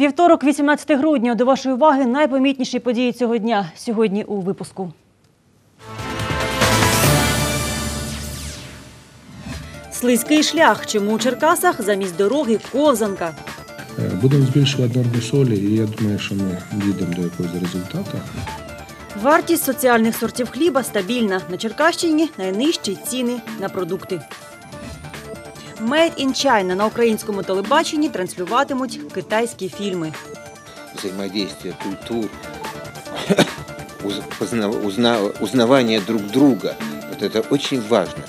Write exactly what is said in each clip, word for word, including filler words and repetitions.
Вівторок, вісімнадцяте грудня. До вашої уваги найпомітніші події цього дня. Сьогодні у випуску. Слизький шлях. Чому у Черкасах замість дороги ковзанка? Будемо збільшувати норму солі, і я думаю, що ми дійдемо до якогось результату. Вартість соціальних сортів хліба стабільна. На Черкащині найнижчі ціни на продукти. Made in China. На українському телебаченні транслюватимуть китайські фільми. Взаимодействие культур, узнавание друг друга. Вот это очень важно.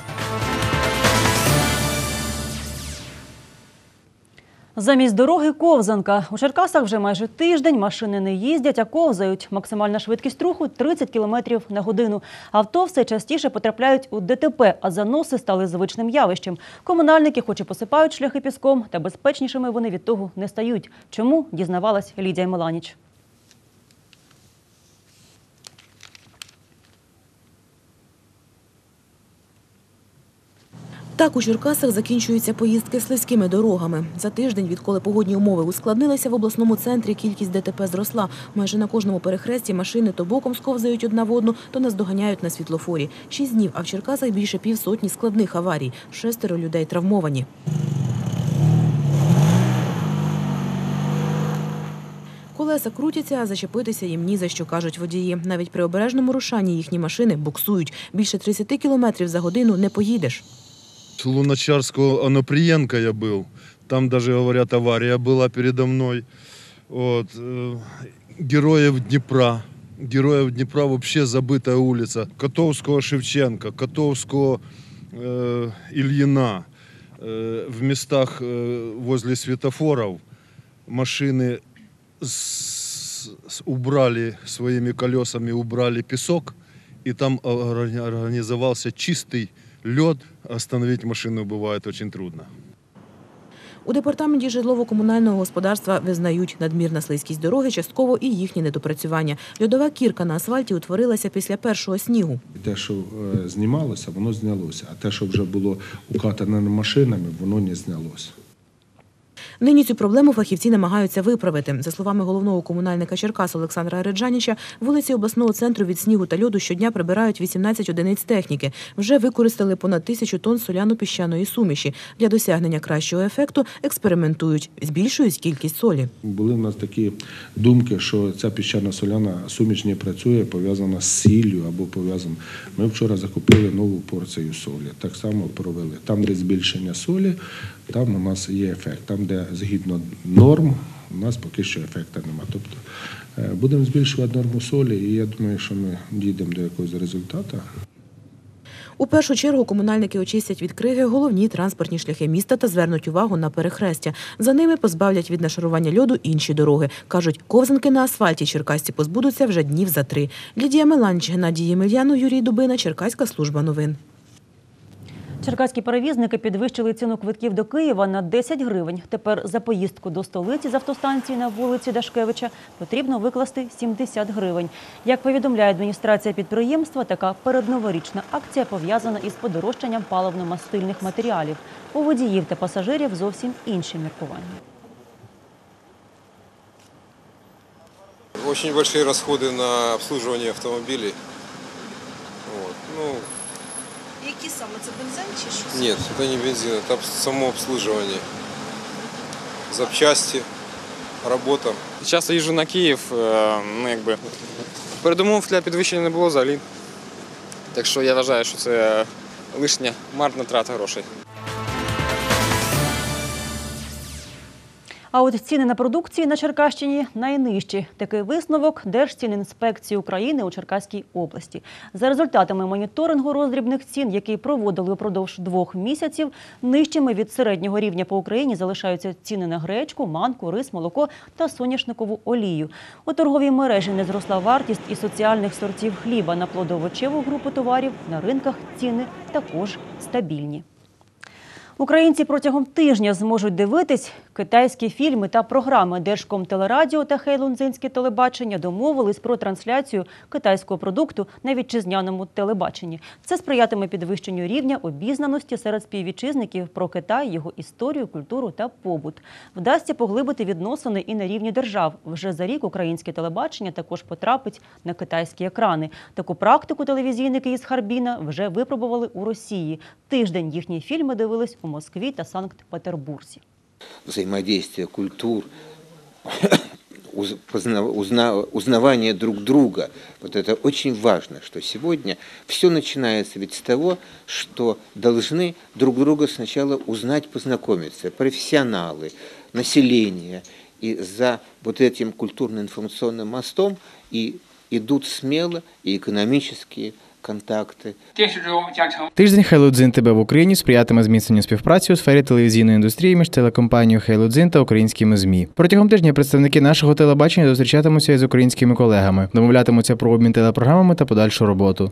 Замість дороги – ковзанка. У Черкасах вже майже тиждень машини не їздять, а ковзають. Максимальна швидкість руху – тридцять кілометрів на годину. Авто все частіше потрапляють у ДТП, а заноси стали звичним явищем. Комунальники хоч і посипають шляхи піском, та безпечнішими вони від того не стають. Чому – дізнавалась Лідія Меланіч. Так у Черкасах закінчуються поїздки слизькими дорогами. За тиждень, відколи погодні умови ускладнилися, в обласному центрі кількість ДТП зросла. Майже на кожному перехресті машини то боком сковзають одна в одну, то наздоганяють на світлофорі. Шість днів, а в Черкасах більше півсотні складних аварій. Шестеро людей травмовані. Колеса крутяться, а зачепитися їм ні за що, кажуть водії. Навіть при обережному рушанні їхні машини буксують. Більше тридцяти кілометрів за годину не поїдеш. С Луначарского Оноприенко я был. Там даже, говорят, авария была передо мной. Вот. Героев Днепра. Героев Днепра вообще забытая улица. Котовского Шевченко, Котовского э, Ильина. Э, в местах э, возле светофоров машины с, с, убрали своими колесами, убрали песок. И там организовался чистый лед. Остановить машину буває дуже трудно. У департаменті житлово-комунального господарства визнають, надмірна слизькість дороги частково і їхні недопрацювання. Льодова кірка на асфальті утворилася після першого снігу. Те, що знімалося, воно знялося, а те, що вже було укатане машинами, воно не знялося. Нині цю проблему фахівці намагаються виправити. За словами головного комунальника Черкас Олександра Ареджаніча, вулиці обласного центру від снігу та льоду щодня прибирають вісімнадцять одиниць техніки. Вже використали понад тисячу тонн соляно-піщаної суміші. Для досягнення кращого ефекту експериментують, збільшують кількість солі. Були в нас такі думки, що ця піщано-соляна суміш не працює, пов'язана з сіллю або пов'язана. Ми вчора закупили нову порцію солі. Так само провели. Там, де збільшення солі, там у нас є ефект. Там, де згідно норм, у нас поки що ефекту немає. Тобто будемо збільшувати норму солі, і я думаю, що ми дійдемо до якогось результату. У першу чергу комунальники очистять від криги головні транспортні шляхи міста та звернуть увагу на перехрестя. За ними позбавлять від нашарування льоду інші дороги. Кажуть, ковзанки на асфальті черкасці позбудуться вже днів за три. Лідія Меланіч, Геннадій Ємельянов, Юрій Дубина, Черкаська служба новин. Черкаські перевізники підвищили ціну квитків до Києва на десять гривень. Тепер за поїздку до столиці з автостанції на вулиці Дашкевича потрібно викласти сімдесят гривень. Як повідомляє адміністрація підприємства, така передноворічна акція пов'язана із подорожчанням паливно-мастильних матеріалів. У водіїв та пасажирів зовсім інші міркування. Очень большие расходы на обслуживание автомобилей. Вот. Ну, Які саме? Це бензин чи що? нет, это не бензин, это само обслуживание. Запчасти, робота. Часто їжджу на Київ, ну якби передумов для підвищення не було взагалі. Так що я вважаю, що це лишня марна трата грошей. А от ціни на продукції на Черкащині найнижчі. Такий висновок Держцінінспекції України у Черкаській області. За результатами моніторингу роздрібних цін, який проводили упродовж двох місяців, нижчими від середнього рівня по Україні залишаються ціни на гречку, манку, рис, молоко та соняшникову олію. У торговій мережі не зросла вартість і соціальних сортів хліба. На плодово-овочеву групу товарів на ринках ціни також стабільні. Українці протягом тижня зможуть дивитись Китайські фільми та програми Держкомтелерадіо та Хейлунцзинське телебачення домовились про трансляцію китайського продукту на вітчизняному телебаченні. Це сприятиме підвищенню рівня обізнаності серед співвітчизників про Китай, його історію, культуру та побут. Вдасться поглибити відносини і на рівні держав. Вже за рік українське телебачення також потрапить на китайські екрани. Таку практику телевізійники із Харбіна вже випробували у Росії. Тиждень їхні фільми дивились у Москві та Санкт-Петербурзі. Взаимодействие культур, узнавание друг друга. Вот это очень важно, что сегодня все начинается ведь с того, что должны друг друга сначала узнать, познакомиться. Профессионалы, население. И за вот этим культурно-информационным мостом и идут смело и экономические контакти. Тиждень Хейлунцзин ТБ в Україні сприятиме зміцненню співпраці у сфері телевізійної індустрії між телекомпанією Хейлунцзин та українськими ЗМІ. Протягом тижня представники нашого телебачення зустрічатимуться із українськими колегами, домовлятимуться про обмін телепрограмами та подальшу роботу.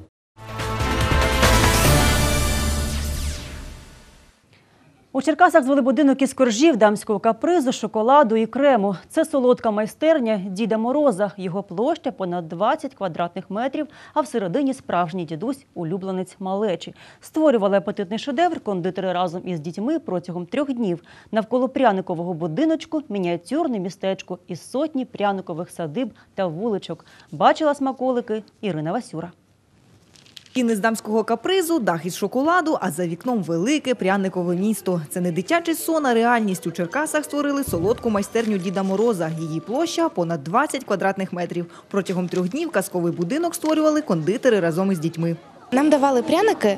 У Черкасах звели будинок із коржів, дамського капризу, шоколаду і крему. Це солодка майстерня Діда Мороза. Його площа понад двадцять квадратних метрів, а всередині справжній дідусь – улюбленець малечі. Створювали апетитний шедевр кондитери разом із дітьми протягом трьох днів. Навколо пряникового будиночку – мініатюрне містечко із сотні пряникових садиб та вуличок. Бачила смаколики Ірина Васюра. Стіни з дамського капризу, дах із шоколаду, а за вікном велике пряникове місто. Це не дитячий сон, а реальність. У Черкасах створили солодку майстерню Діда Мороза. Її площа – понад двадцять квадратних метрів. Протягом трьох днів казковий будинок створювали кондитери разом із дітьми. Нам давали пряники,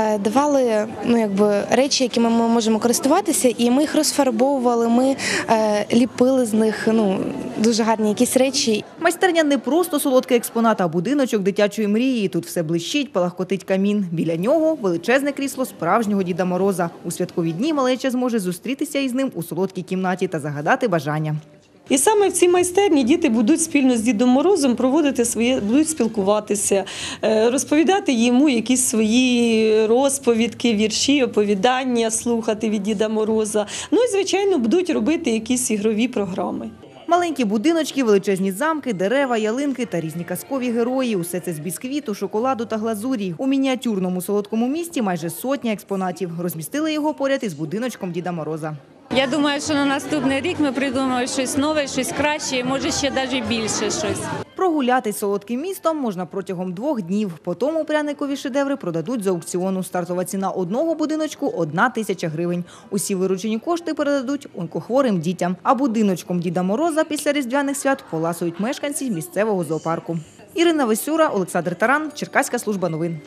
давали ну, якби, речі, якими ми можемо користуватися, і ми їх розфарбовували, ми е, ліпили з них ну, дуже гарні якісь речі. Майстерня не просто солодкий експонат, а будиночок дитячої мрії. Тут все блищить, палахкотить камін. Біля нього величезне крісло справжнього Діда Мороза. У святкові дні малеча зможе зустрітися із ним у солодкій кімнаті та загадати бажання. І саме в цій майстерні діти будуть спільно з Дідом Морозом проводити своє, будуть спілкуватися, розповідати йому якісь свої розповідки, вірші, оповідання, слухати від Діда Мороза. Ну і, звичайно, будуть робити якісь ігрові програми. Маленькі будиночки, величезні замки, дерева, ялинки та різні казкові герої. Усе це з бісквіту, шоколаду та глазурі. У мініатюрному солодкому місті майже сотня експонатів. Розмістили його поряд із будиночком Діда Мороза. Я думаю, що на наступний рік ми придумаємо щось нове, щось краще і, може, ще навіть більше щось. Прогулятись солодким містом можна протягом двох днів. Потім пряникові шедеври продадуть з аукціону. Стартова ціна одного будиночку – одна тисяча гривень. Усі виручені кошти передадуть онкохворим дітям. А будиночком Діда Мороза після різдвяних свят поласують мешканці місцевого зоопарку. Ірина Васюра, Олександр Таран, Черкаська служба новин.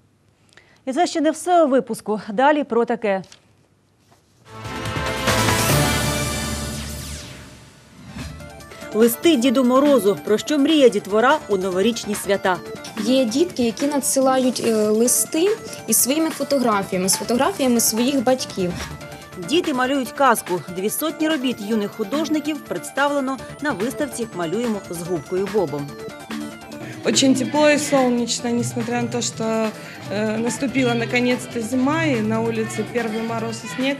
І це ще не все у випуску. Далі про таке. Листи Діду Морозу. Про що мріє дітвора у новорічні свята? Є дітки, які надсилають листи із своїми фотографіями, з фотографіями своїх батьків. Діти малюють казку. Дві сотні робіт юних художників представлено на виставці «Малюємо з губкою Бобом». Очень тепло и солнечно, несмотря на то, что э, наступила наконец-то зима, и на улице первый мороз и снег.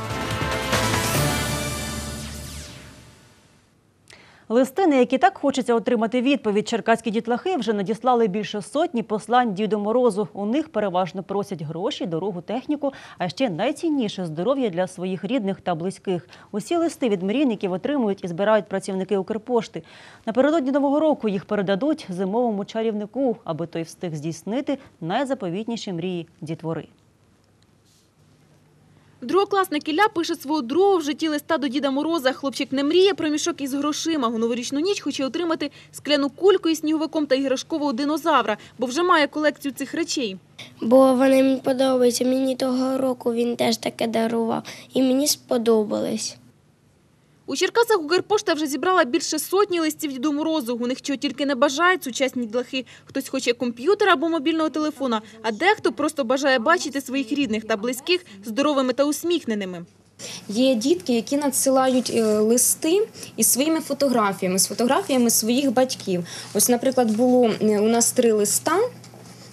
Листи, на які так хочеться отримати відповідь, черкаські дітлахи вже надіслали більше сотні послань Діду Морозу. У них переважно просять гроші, дорогу, техніку, а ще найцінніше – здоров'я для своїх рідних та близьких. Усі листи від мрійників отримують і збирають працівники Укрпошти. Напередодні Нового року їх передадуть зимовому чарівнику, аби той встиг здійснити найзаповітніші мрії дітвори. Другокласник Ілля пише свого другого в житті листа до Діда Мороза. Хлопчик не мріє про мішок із грошима. У новорічну ніч хоче отримати скляну кульку із сніговиком та іграшкового динозавра, бо вже має колекцію цих речей. Бо вони мені подобаються. Мені того року він теж таке дарував. І мені сподобалось. У Черкасах Укрпошта вже зібрала більше сотні листів Діду Морозу. У них чого тільки не бажають сучасні дітлахи. Хтось хоче комп'ютера або мобільного телефона, а дехто просто бажає бачити своїх рідних та близьких здоровими та усміхненими. Є дітки, які надсилають листи із своїми фотографіями, з фотографіями своїх батьків. Ось, наприклад, було у нас три листа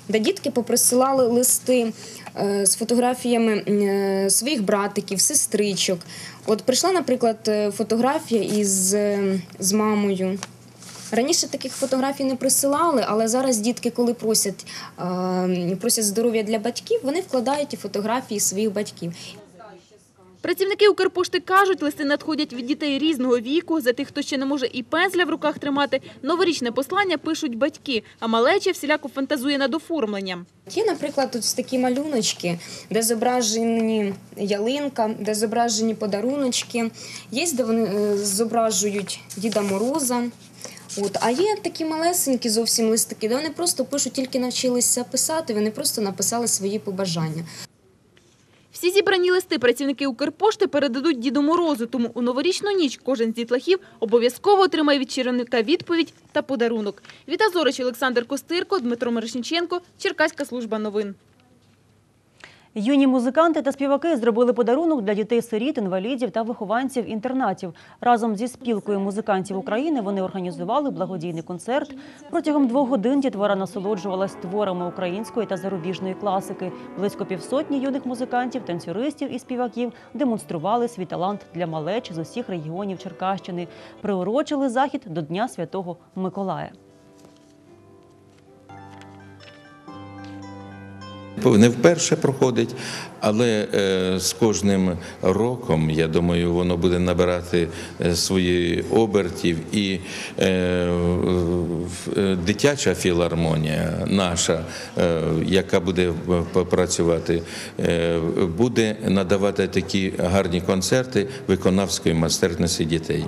де дітки поприсилали листи з фотографіями своїх братиків, сестричок. От прийшла, наприклад, фотографія із з мамою. Раніше таких фотографій не присилали, але зараз дітки, коли просять, просять здоров'я для батьків, вони вкладають і фотографії своїх батьків. Працівники Укрпошти кажуть, листи надходять від дітей різного віку. За тих, хто ще не може і пензля в руках тримати, новорічне послання пишуть батьки, а малеча всіляко фантазує над оформленням. Є, наприклад, тут такі малюночки, де зображені ялинка, де зображені подаруночки. Є, де вони зображують Діда Мороза. От. А є такі малесенькі зовсім листики, де вони просто пишуть, тільки навчилися писати, вони просто написали свої побажання. Всі зібрані листи працівники Укрпошти передадуть Діду Морозу, тому у новорічну ніч кожен з дітлахів обов'язково отримає від чарівника відповідь та подарунок. Віта Зорич, Олександр Костирко, Дмитро Мирошниченко, Черкаська служба новин. Юні музиканти та співаки зробили подарунок для дітей-сиріт, інвалідів та вихованців інтернатів. Разом зі спілкою музикантів України вони організували благодійний концерт. Протягом двох годин дітвора насолоджувалась творами української та зарубіжної класики. Близько півсотні юних музикантів, танцюристів і співаків демонстрували свій талант для малечі з усіх регіонів Черкащини. Приурочили захід до Дня Святого Миколая. Не вперше проходить, але з кожним роком, я думаю, воно буде набирати свої обертів. І дитяча філармонія наша, яка буде працювати, буде надавати такі гарні концерти виконавської майстерності дітей.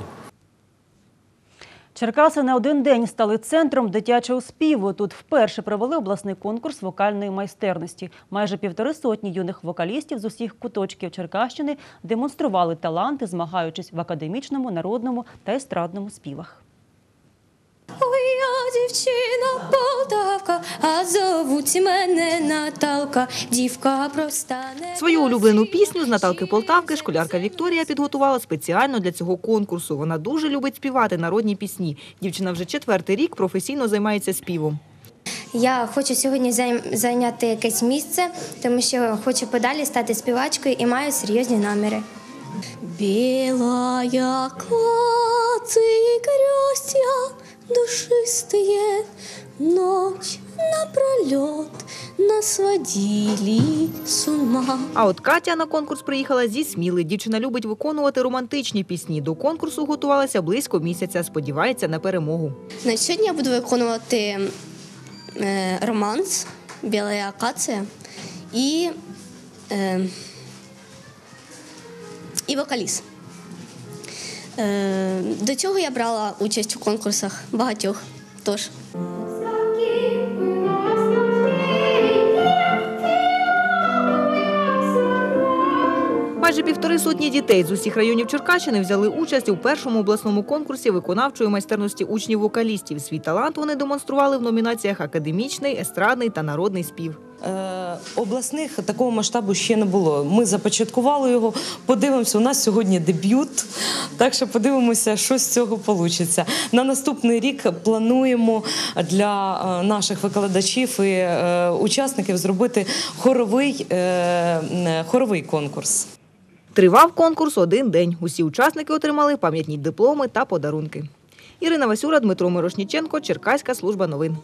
Черкаси на один день стали центром дитячого співу. Тут вперше провели обласний конкурс вокальної майстерності. Майже півтори сотні юних вокалістів з усіх куточків Черкащини демонстрували таланти, змагаючись в академічному, народному та естрадному співах. Ой, я дівчина Полтавка, а зовуть мене Наталка, дівка проста не... Свою улюблену пісню з Наталки Полтавки школярка Вікторія підготувала спеціально для цього конкурсу. Вона дуже любить співати народні пісні. Дівчина вже четвертий рік професійно займається співом. Я хочу сьогодні зайняти якесь місце, тому що хочу подалі стати співачкою і маю серйозні наміри. Білая клацик ростя, душистые, ночь напролет, на сводили с ума. А от Катя на конкурс приїхала зі Сміли. Дівчина любить виконувати романтичні пісні. До конкурсу готувалася близько місяця, сподівається на перемогу. Сьогодні я буду виконувати е, романс «Біла акація» і, е, і вокаліст. Е, до цього я брала участь у конкурсах багатьох, тож. Майже півтори сотні дітей з усіх районів Черкащини взяли участь у першому обласному конкурсі виконавчої майстерності учнів-вокалістів. Свій талант вони демонстрували в номінаціях академічний, естрадний та народний спів. Е, обласних такого масштабу ще не було. Ми започаткували його, подивимося, у нас сьогодні дебют, так що подивимося, що з цього вийде. На наступний рік плануємо для наших викладачів і е, учасників зробити хоровий, е, хоровий конкурс. Тривав конкурс один день. Усі учасники отримали пам'ятні дипломи та подарунки. Ірина Васюра, Дмитро Мирошниченко, Черкаська служба новин.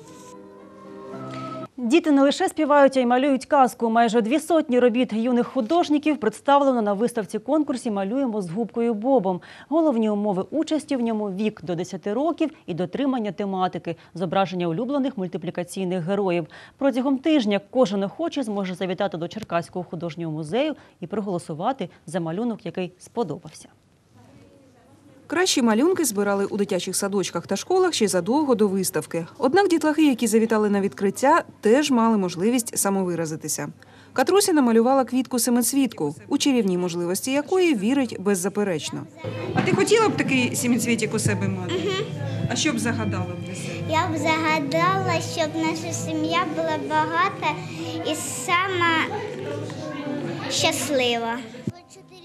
Діти не лише співають, а й малюють казку. Майже дві сотні робіт юних художників представлено на виставці конкурсі «Малюємо з губкою Бобом». Головні умови участі в ньому – вік до десяти років і дотримання тематики, зображення улюблених мультиплікаційних героїв. Протягом тижня кожен охочий зможе завітати до Черкаського художнього музею і проголосувати за малюнок, який сподобався. Кращі малюнки збирали у дитячих садочках та школах ще задовго до виставки. Однак дітлахи, які завітали на відкриття, теж мали можливість самовиразитися. Катруся намалювала квітку-семицвітку, у чарівні можливості якої вірить беззаперечно. А ти хотіла б такий семицвітик у себе мати? Угу. А що б загадала б для себе? Я б загадала, щоб наша сім'я була багата і сама щаслива.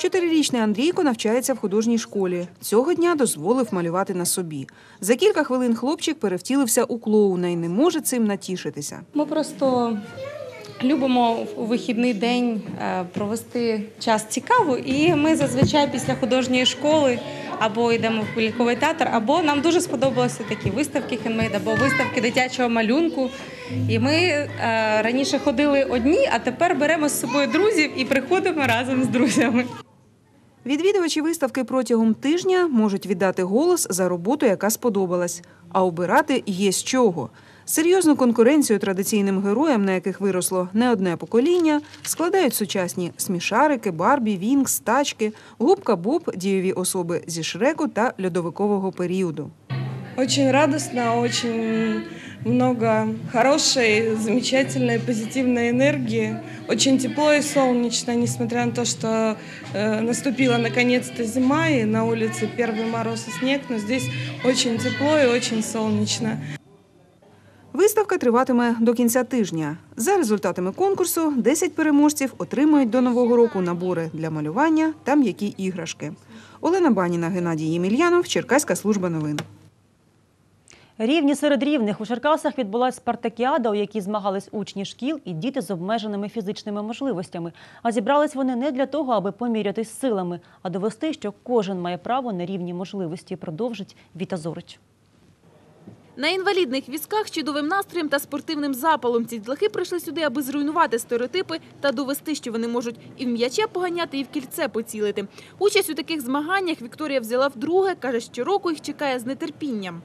Чотирирічний Андрійко навчається в художній школі. Цього дня дозволив малювати на собі. За кілька хвилин хлопчик перевтілився у клоуна і не може цим натішитися. Ми просто любимо у вихідний день провести час цікаво, і ми зазвичай після художньої школи або йдемо в ляльковий театр, або нам дуже сподобалися такі виставки хендмейд, або виставки дитячого малюнку. І ми е, раніше ходили одні, а тепер беремо з собою друзів і приходимо разом з друзями. Відвідувачі виставки протягом тижня можуть віддати голос за роботу, яка сподобалась. А обирати є з чого. Серйозну конкуренцію традиційним героям, на яких виросло не одне покоління, складають сучасні смішарики, Барбі, Вінкс, тачки, Губка Боб, дієві особи зі Шреку та льодовикового періоду. Очень радостно, очень много хорошей, замечательной, позитивной энергии. Очень тепло и солнечно, несмотря на то, что э, наступила наконец-то зима, и на улице первый мороз и снег, но здесь очень тепло и очень солнечно. Виставка триватиме до кінця тижня. За результатами конкурсу десять переможців отримають до Нового року набори для малювання та м'які іграшки. Олена Баніна, Геннадій Ємельянов, Черкаська служба новин. Рівні серед рівних. У Черкасах відбулась спартакіада, у якій змагались учні шкіл і діти з обмеженими фізичними можливостями. А зібрались вони не для того, аби помірятись силами, а довести, що кожен має право на рівні можливості, продовжить Віта Зорич. На інвалідних візках з чудовим настроєм та спортивним запалом ці дітлахи прийшли сюди, аби зруйнувати стереотипи та довести, що вони можуть і в м'яча поганяти, і в кільце поцілити. Участь у таких змаганнях Вікторія взяла вдруге, каже, щороку їх чекає з нетерпінням.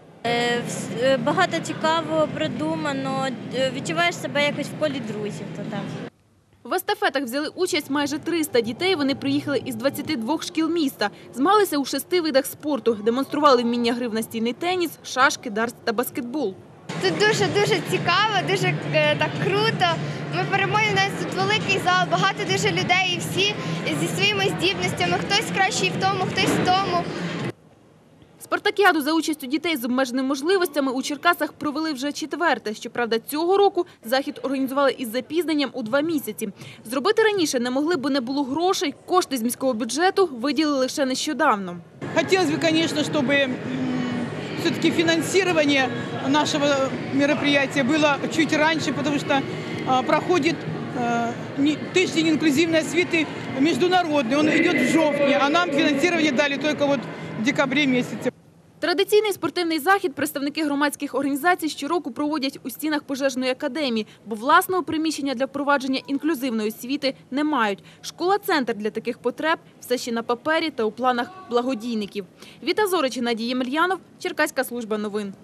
Багато цікавого придумано, відчуваєш себе якось в колі друзів. То так. В естафетах взяли участь майже триста дітей. Вони приїхали із двадцяти двох шкіл міста. Змагалися у шести видах спорту. Демонстрували вміння гри в настільний теніс, шашки, дартс та баскетбол. Тут дуже-дуже цікаво, дуже так круто. Ми переможемо, у нас тут великий зал, багато дуже людей і всі зі своїми здібностями. Хтось кращий в тому, хтось в тому. Спартакіаду за участю дітей з обмеженими можливостями у Черкасах провели вже четверте. Щоправда, цього року захід організували із запізненням у два місяці. Зробити раніше не могли, бо не було грошей. Кошти з міського бюджету виділили лише нещодавно. Хотілося б, звісно, щоб все-таки фінансування нашого мероприятия було чуть раніше, тому що проходить тиждень інклюзивної освіти міжнародний. Він йде в жовтні, а нам фінансування дали тільки в декабрі місяці. Традиційний спортивний захід представники громадських організацій щороку проводять у стінах пожежної академії, бо власного приміщення для впровадження інклюзивної освіти не мають. Школа-центр для таких потреб все ще на папері та у планах благодійників. Віта Зорич, Геннадій Ємельянов, Черкаська служба новин.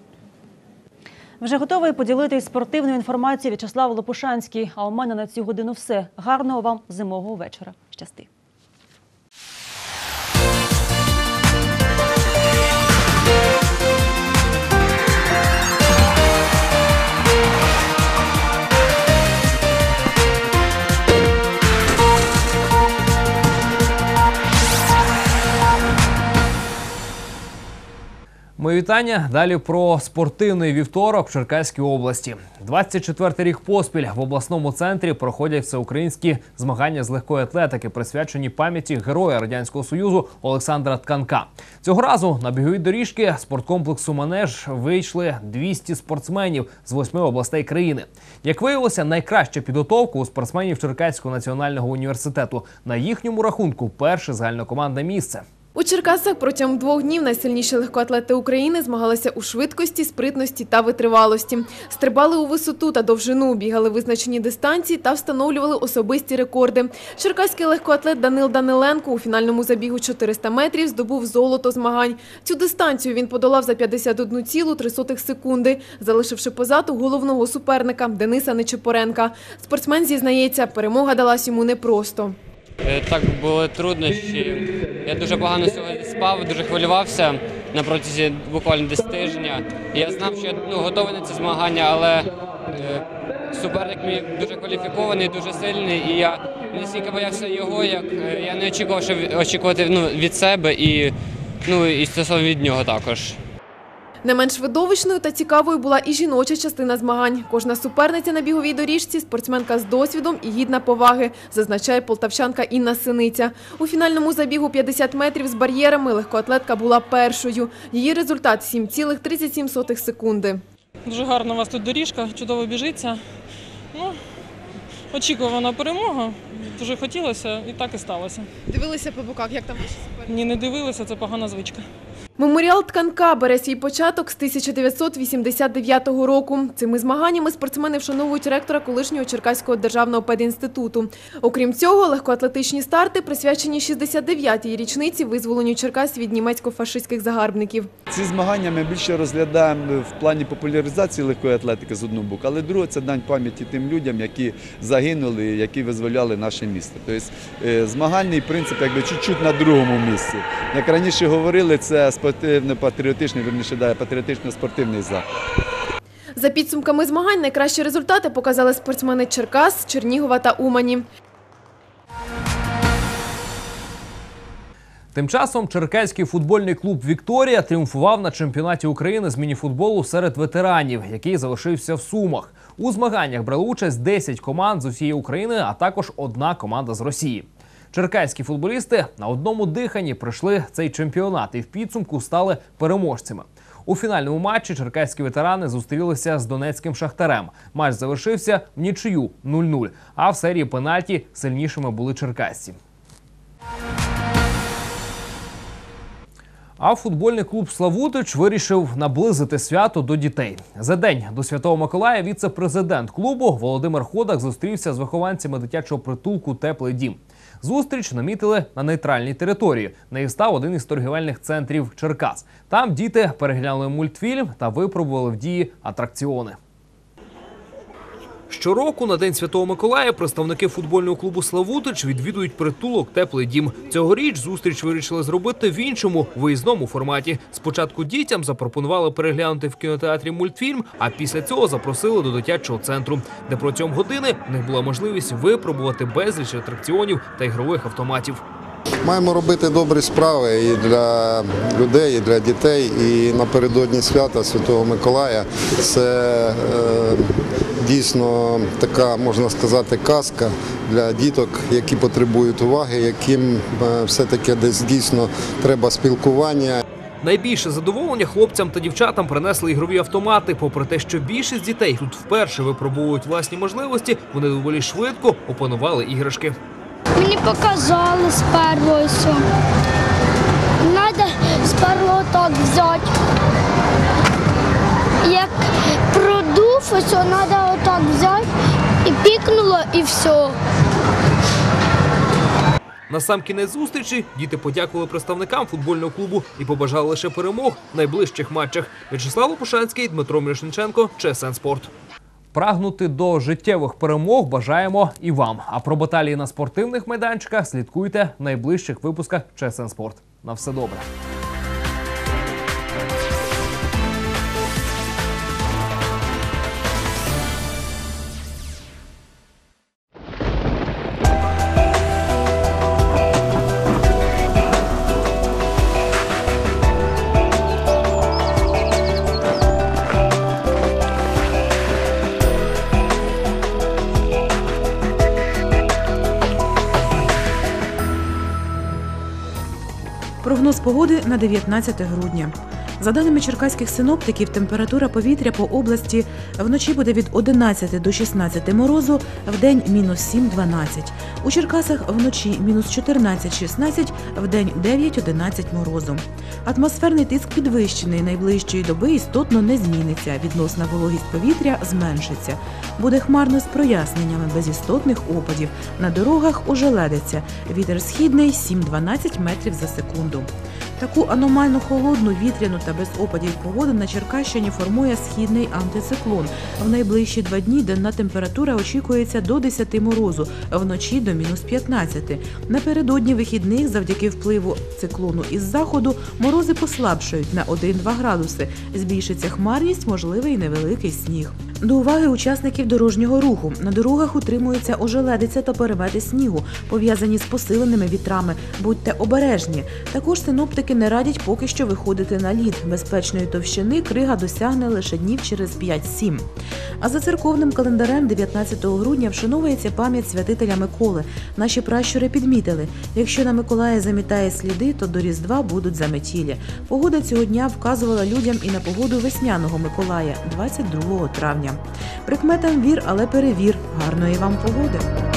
Вже готовий поділитись спортивною інформацією В'ячеслав Лопушанський. А у мене на цю годину все. Гарного вам зимового вечора. Щасти. Мої вітання. Далі про спортивний вівторок в Черкаській області. двадцять четвертий рік поспіль в обласному центрі проходять всеукраїнські змагання з легкої атлетики, присвячені пам'яті героя Радянського Союзу Олександра Тканка. Цього разу на бігові доріжки спорткомплексу «Манеж» вийшли двісті спортсменів з восьми областей країни. Як виявилося, найкраща підготовка у спортсменів Черкаського національного університету. На їхньому рахунку перше загальнокомандне місце. У Черкасах протягом двох днів найсильніші легкоатлети України змагалися у швидкості, спритності та витривалості. Стрибали у висоту та довжину, бігали визначені дистанції та встановлювали особисті рекорди. Черкаський легкоатлет Данил Даниленко у фінальному забігу чотириста метрів здобув золото змагань. Цю дистанцію він подолав за п'ятдесят одну цілу три сотих секунди, залишивши позаду головного суперника Дениса Нечипоренка. Спортсмен зізнається, перемога далась йому непросто. Так, були труднощі. Я дуже погано сьогодні спав, дуже хвилювався на протязі буквально десь тижня. Я знав, що я ну, готовий на ці змагання, але е, суперник мій дуже кваліфікований, дуже сильний, і я не стільки боявся його, як е, я не очікував, що очікувати ну, від себе і, ну, і стосовно від нього також. Не менш видовищною та цікавою була і жіноча частина змагань. Кожна суперниця на біговій доріжці – спортсменка з досвідом і гідна поваги, зазначає полтавчанка Інна Синиця. У фінальному забігу п'ятдесят метрів з бар'єрами легкоатлетка була першою. Її результат – сім цілих тридцять сім сотих секунди. Дуже гарна у вас тут доріжка, чудово біжиться. Ну, очікувана перемога, дуже хотілося і так і сталося. Дивилися по боках, як там ваші суперники? Ні, не дивилися, це погана звичка. Меморіал «Тканка» бере свій початок з тисяча дев'ятсот вісімдесят дев'ятого року. Цими змаганнями спортсмени вшановують ректора колишнього Черкаського державного педінституту. Окрім цього, легкоатлетичні старти присвячені шістдесят дев'ятій річниці визволенню Черкас від німецько-фашистських загарбників. Ці змагання ми більше розглядаємо в плані популяризації легкої атлетики з одного боку, але друге – це дань пам'яті тим людям, які загинули, які визволяли наше місто. Тобто змагальний принцип якби чуть-чуть на другому місці. Як раніше говорили, це спортивно-патріотичний, вірніше, да, патріотично-спортивний захід. За підсумками змагань найкращі результати показали спортсмени Черкас, Чернігова та Умані. Тим часом черкаський футбольний клуб «Вікторія» тріумфував на чемпіонаті України з мініфутболу серед ветеранів, який залишився в Сумах. У змаганнях брали участь десять команд з усієї України, а також одна команда з Росії. Черкаські футболісти на одному диханні пройшли цей чемпіонат і в підсумку стали переможцями. У фінальному матчі черкаські ветерани зустрілися з донецьким «Шахтарем». Матч завершився в нічию нуль нуль, а в серії пенальті сильнішими були черкасці. А футбольний клуб «Славутич» вирішив наблизити свято до дітей. За день до Святого Миколая віце-президент клубу Володимир Ходак зустрівся з вихованцями дитячого притулку «Теплий дім». Зустріч намітили на нейтральній території. Нею став один із торгівельних центрів Черкас. Там діти переглянули мультфільм та випробували в дії атракціони. Щороку на День Святого Миколая представники футбольного клубу «Славутич» відвідують притулок «Теплий дім». Цьогоріч зустріч вирішили зробити в іншому, виїзному форматі. Спочатку дітям запропонували переглянути в кінотеатрі мультфільм, а після цього запросили до дитячого центру, де протягом години в них була можливість випробувати безліч атракціонів та ігрових автоматів. Маємо робити добрі справи і для людей, і для дітей. І напередодні свята Святого Миколая це е, дійсно така, можна сказати, казка для діток, які потребують уваги, яким е, все-таки десь дійсно треба спілкування. Найбільше задоволення хлопцям та дівчатам принесли ігрові автомати. Попри те, що більшість дітей тут вперше випробовують власні можливості, вони доволі швидко опанували іграшки. Мені показали спершу все. Треба спершу так взяти. Як продув, все треба отак взяти і пікнуло, і все. Насамкінець зустрічі діти подякували представникам футбольного клубу і побажали лише перемог в найближчих матчах. В'ячеслав Лопушанський, Дмитро Мірошниченко, ЧСН Спорт. Прагнути до життєвих перемог бажаємо і вам. А про баталії на спортивних майданчиках слідкуйте в найближчих випусках ЧСН Спорт. На все добре. Прогноз погоди на дев'ятнадцяте грудня. За даними черкаських синоптиків, температура повітря по області вночі буде від одинадцяти до шістнадцяти морозу, вдень мінус сім - дванадцять. У Черкасах вночі мінус чотирнадцять - шістнадцять, вдень дев'ять - одинадцять морозу. Атмосферний тиск підвищений, найближчої доби істотно не зміниться, відносна вологість повітря зменшиться. Буде хмарно з проясненнями, без істотних опадів. На дорогах ожеледиться. Вітер східний сім - дванадцять метрів за секунду. Таку аномально холодну, вітряну та без опадів погоду на Черкащині формує східний антициклон. В найближчі два дні денна температура очікується до десяти морозу, вночі до мінус п'ятнадцяти. Напередодні вихідних завдяки впливу циклону із заходу морози послабшають на один - два градуси. Збільшиться хмарність, можливий і невеликий сніг. До уваги учасників дорожнього руху. На дорогах утримується ожеледиця та перемети снігу, пов'язані з посиленими вітрами. Будьте обережні. Також синоптики не радять поки що виходити на лід. Безпечної товщини крига досягне лише днів через п'ять-сім. А за церковним календарем дев'ятнадцятого грудня вшановується пам'ять святителя Миколи. Наші пращури підмітили, якщо на Миколая замітає сліди, то до Різдва будуть заметілі. Погода цього дня вказувала людям і на погоду весняного Миколая, двадцять другого травня. Прикметам вір, але перевір. Гарної вам погоди!